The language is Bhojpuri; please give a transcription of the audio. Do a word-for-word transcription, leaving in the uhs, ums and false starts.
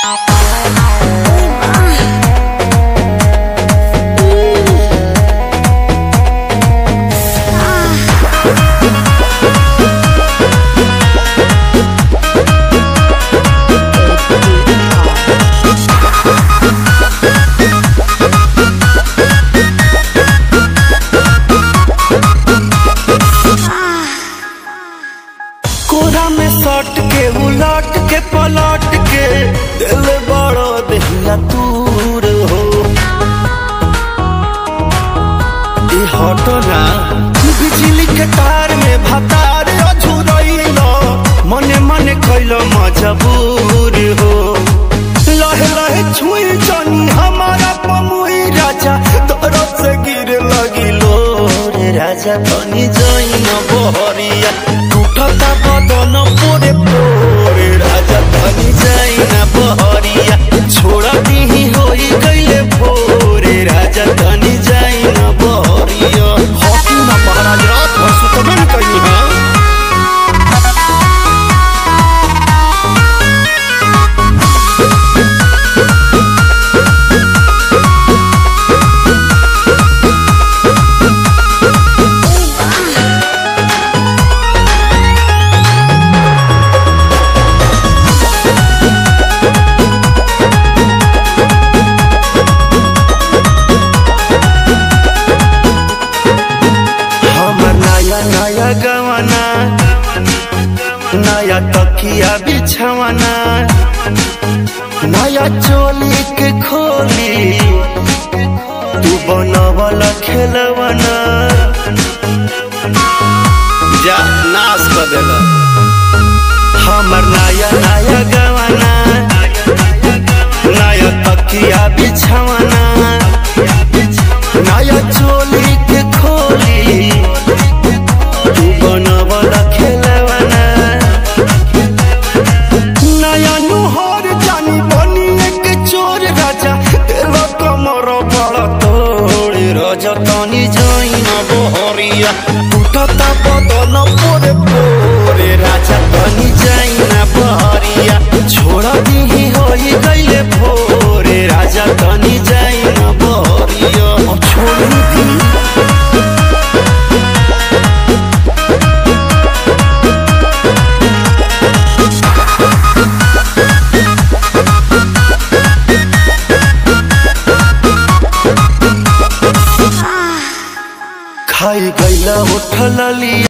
सट के उलट के पलट के दिल बड़ो दहिया दूर हो हटो ना बिजली के तार में भतार अझुरैलो मने मने कैलो मजबूर हो लहे लहे छुई जनी हमारा पमुई राजा तोरो से गिर लगिलो रे राजा तनी जई न बहरिया टूटता बदन पोरे पोरे राजा तनी जई न बहरिया छोड़ा दी होई गइले भोरे राजा तनी जई न बहरिया हॉकी ना महाराज रात भर सुतबे न कहीं हां गवाना नया तकिया बिछवाना नया चोली के खोली तू बनवल खेलवाना जा नाश कर देला हमर नया नया गवाना नया तकिया बिछवाना नया चोली के खोली बनवल खेलवाना नया नुहर जानी बनी एक चोर राजा तेरा कमर बड़ा तोड़ राजा तनी जई न बहरिया टूटता बदन पोरे पोरे राजा तनी जई न बहरिया छोड़ा दी होई गइले भोरे राजा तनी जई न बहरिया छोड़ दी खाई गइला उठल ली